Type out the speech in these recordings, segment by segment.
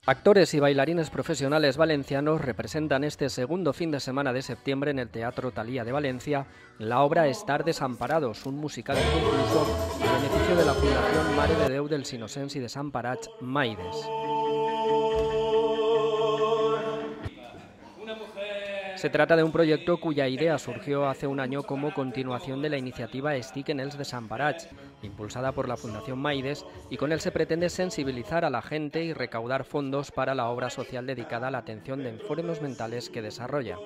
Actores y bailarines profesionales valencianos representan este segundo fin de semana de septiembre en el Teatro Thalía de Valencia la obra Estar desamparados, un musical inconcluso a beneficio de la Fundación Mare de Déu dels Innocents i Desemparats Maides. Se trata de un proyecto cuya idea surgió hace un año como continuación de la iniciativa Estiquen els Desemparats, impulsada por la Fundación Maides, y con él se pretende sensibilizar a la gente y recaudar fondos para la obra social dedicada a la atención de enfermos mentales que desarrolla.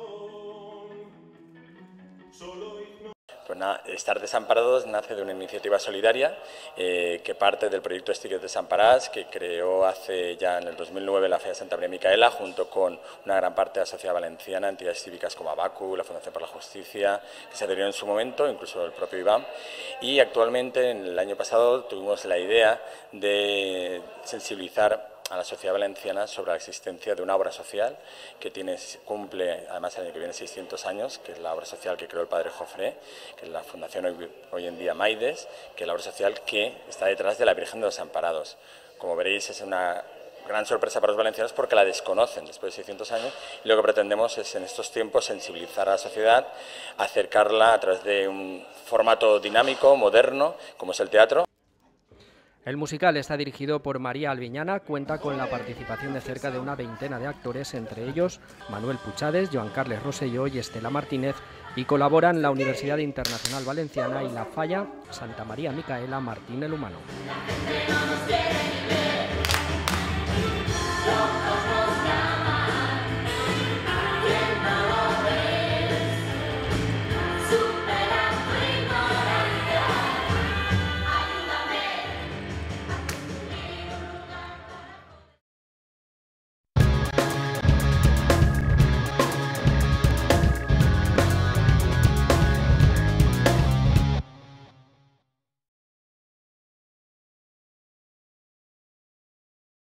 Pues nada, Estar desamparados nace de una iniciativa solidaria que parte del proyecto Estiquen Desamparats, que creó hace ya en el 2009 la Fea Santa María Micaela, junto con una gran parte de la sociedad valenciana, entidades cívicas como Abacu, la Fundación por la Justicia, que se adhirieron en su momento, incluso el propio IBAM. Y actualmente, en el año pasado, tuvimos la idea de sensibilizar a la sociedad valenciana sobre la existencia de una obra social que cumple, además el año que viene, 600 años, que es la obra social que creó el padre Jofré, que es la fundación hoy en día Maides, que es la obra social que está detrás de la Virgen de los Desamparados. Como veréis, es una gran sorpresa para los valencianos porque la desconocen después de 600 años, y lo que pretendemos es en estos tiempos sensibilizar a la sociedad, acercarla a través de un formato dinámico, moderno, como es el teatro. El musical está dirigido por María Albiñana, cuenta con la participación de cerca de una veintena de actores, entre ellos Manuel Puchades, Joan Carles Rosselló y Estela Martínez, y colaboran la Universidad Internacional Valenciana y la Falla Santa María Micaela Martín el Humano.